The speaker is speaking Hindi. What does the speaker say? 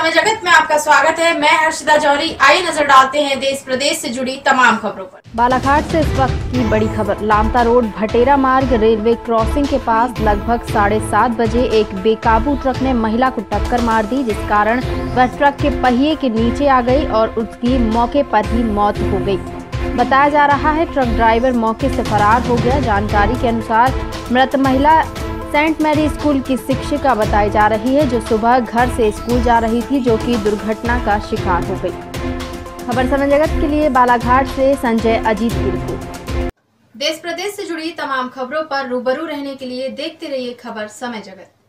समय जगत में आपका स्वागत है। मैं हर्षिता जौहरी। आइए नजर डालते हैं देश प्रदेश से जुड़ी तमाम खबरों पर। बालाघाट से इस वक्त की बड़ी खबर। लामता रोड भटेरा मार्ग रेलवे क्रॉसिंग के पास लगभग 7:30 बजे एक बेकाबू ट्रक ने महिला को टक्कर मार दी, जिस कारण वह ट्रक के पहिए के नीचे आ गई और उसकी मौके पर ही मौत हो गई। बताया जा रहा है ट्रक ड्राइवर मौके से फरार हो गया। जानकारी के अनुसार मृत महिला सेंट मैरी स्कूल की शिक्षिका बताई जा रही है, जो सुबह घर से स्कूल जा रही थी, जो कि दुर्घटना का शिकार हो गई। खबर समय जगत के लिए बालाघाट से संजय अजीत की रिपोर्ट। देश प्रदेश से जुड़ी तमाम खबरों पर रूबरू रहने के लिए देखते रहिए खबर समय जगत।